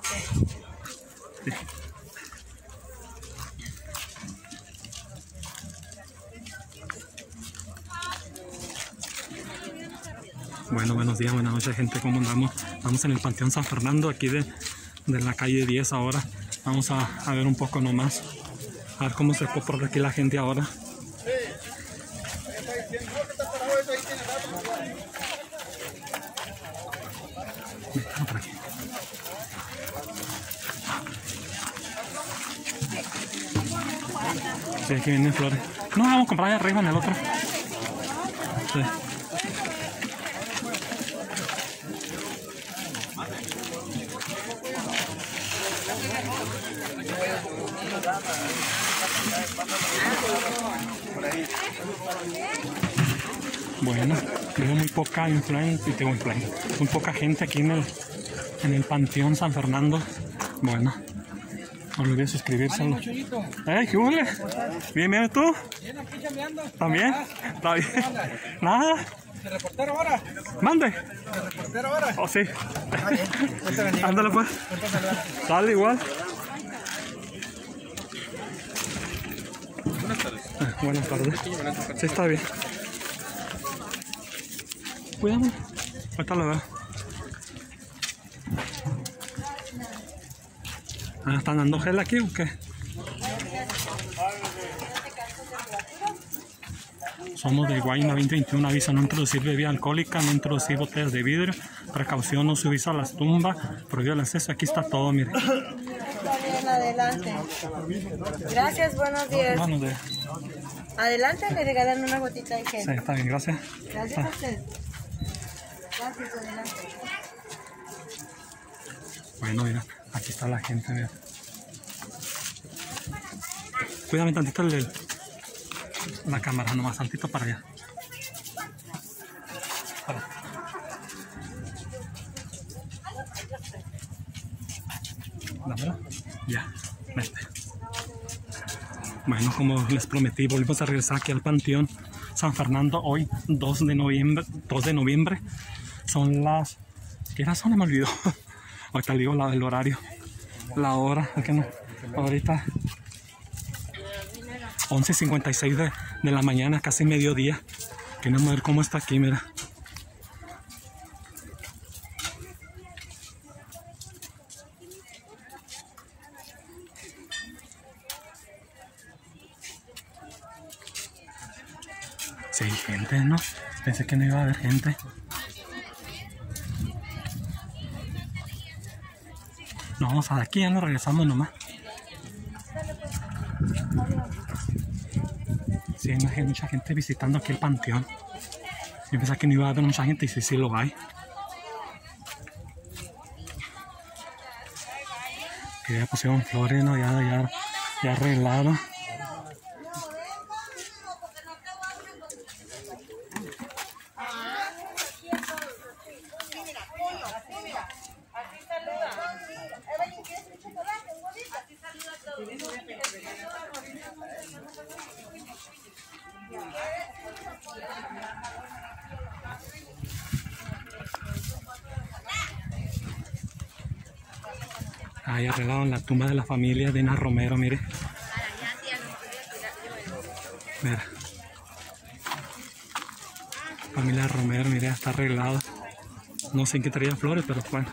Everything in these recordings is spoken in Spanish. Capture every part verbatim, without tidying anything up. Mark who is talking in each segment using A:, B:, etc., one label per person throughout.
A: Sí. Bueno, buenos días, buenas noches, gente. ¿Cómo andamos? Estamos en el Panteón San Fernando, aquí de, de la calle diez ahora. Vamos a, a ver un poco nomás. A ver cómo se fue por aquí la gente ahora. Vamos por aquí. Sí, aquí vienen flores. No, vamos a comprar allá arriba en el otro. Sí. Bueno, veo muy poca influencia, tengo influencia, muy poca gente aquí en el, en el Panteón San Fernando. Bueno, no olvidé suscribirse. ¡Eh, qué huele! ¿Bien, bien, tú?
B: Bien, aquí chambeando.
A: ¿También? ¿Está bien? ¿Nada?
B: ¿De reportero ahora?
A: ¿Mande?
B: ¿De reportero ahora?
A: Oh, sí.
B: Ah, bien. Dios te bendiga.
A: Ándale, pues.
B: Dios te saluda.
A: Dale, igual.
B: Buenas tardes.
A: Ah, buenas tardes. Sí, está bien. Cuídame. Ahorita lo veo. Ah, ¿están dando gel aquí o qué? Somos de Guayna veinte veintiuno. Avisa no introducir bebida alcohólica, no introducir botellas de vidrio. Precaución, no subirse a las tumbas. Prohibido el acceso. Aquí está todo, mire.
C: Está bien, adelante. Gracias, buenos días.
A: Buenos días.
C: Adelante, le regalan una gotita de gel.
A: Sí, está bien, gracias.
C: Gracias
A: Ah.
C: a usted. Gracias, adelante.
A: Bueno, mira, aquí está la gente, mira. Cuídame tantito el, el- la cámara, nomás tantito para allá. Para. Dámela. Ya, vete. Bueno, como les prometí, volvimos a regresar aquí al Panteón San Fernando hoy, dos de noviembre. dos de noviembre. Son las... ¿Qué hora son? Me olvidó. Ahorita le digo la, el horario. La hora. ¿Es que no? Ahorita once cincuenta y seis de, de la mañana, casi mediodía. Queremos ver cómo está aquí, mira. Sí, hay gente, ¿no? Pensé que no iba a haber gente. No, vamos a aquí, ya nos regresamos nomás. Sí, hay mucha gente visitando aquí el panteón. Yo pensaba que no iba a haber mucha gente y sí, sí lo hay. Que ya pusieron flores, ¿no? Ya, ya, ya arreglaron. Ahí arreglaron la tumba de la familia de Ina Romero, mire. Mira. Familia Romero, mire, está arreglada. No sé en qué traía flores, pero bueno.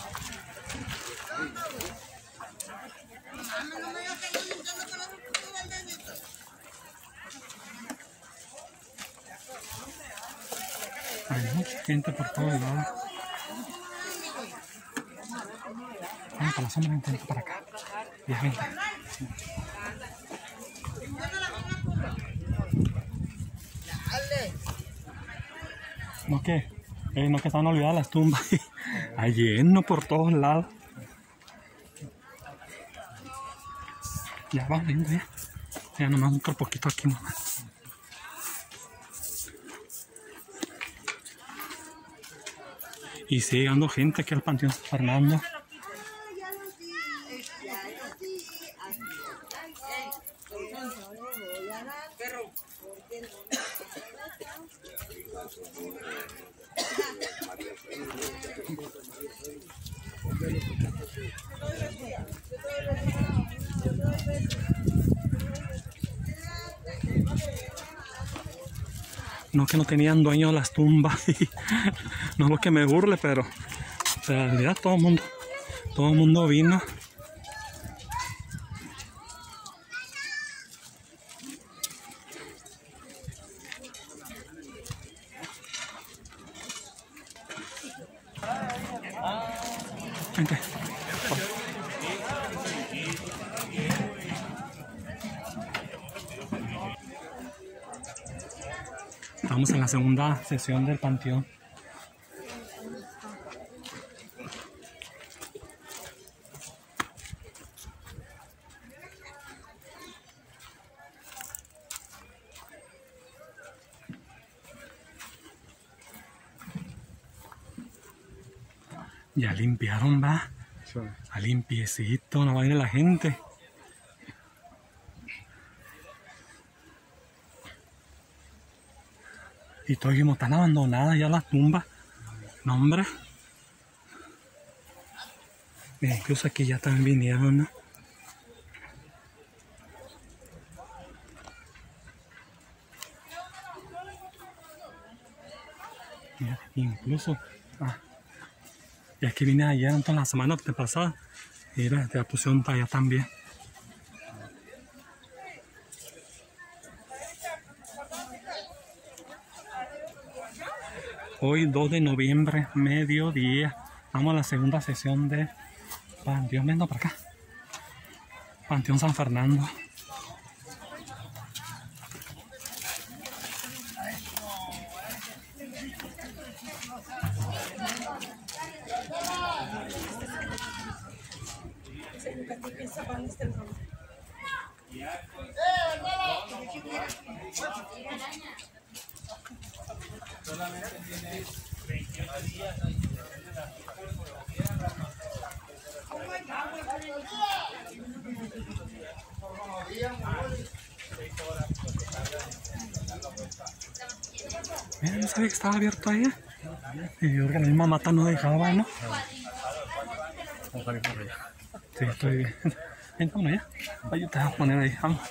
A: Hay mucha gente por todos lados. Vamos para la sombra, vente para acá. Ya, vente. ¿No qué? Eh, no que están olvidadas las tumbas. Hay lleno por todos lados. Ya va, venga, ya. Ya nomás otro poquito aquí nomás. Y sigue llegando gente aquí al Panteón San Fernando. No que no tenían dueño las tumbas. No es lo que me burle, pero en realidad todo el mundo, todo el mundo vino. Vente. Estamos en la segunda sesión del panteón. Ya limpiaron, va. Sí. A limpiecito, no va a ir la gente. Y todos como están abandonadas ya las tumbas. No, hombre. Mira, incluso aquí ya también vinieron, ¿no? Mira, incluso. Ah. Y aquí vine ayer, entonces la semana pasada. Y la pusieron para allá también. Hoy dos de noviembre, mediodía. Vamos a la segunda sesión de Panteón. Vengo para acá. Panteón San Fernando. Mira, no sabía que estaba abierto ahí. Y yo creo que la misma mata no dejaba, ¿no? Sí, estoy bien. Ven, vámonos ya. Ay, te vas a poner ahí, vamos.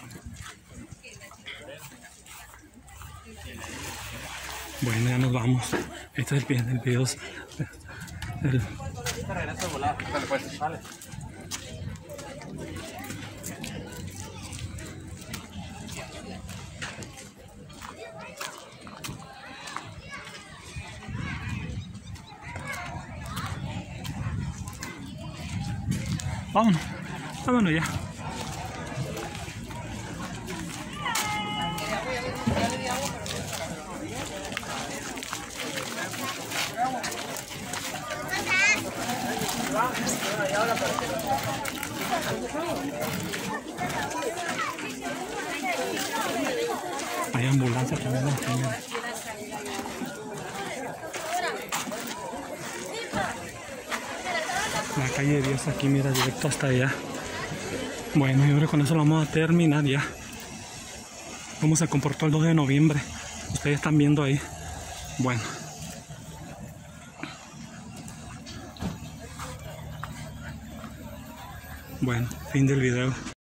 A: Bueno, ya nos vamos. Este es el, el video. El... Vámonos, vámonos ya. Hay ambulancia también. La calle diez aquí, mira, directo hasta allá. Bueno, yo creo que con eso lo vamos a terminar ya. Cómo se comportó el dos de noviembre. Ustedes están viendo ahí. Bueno. Bueno, fin del video.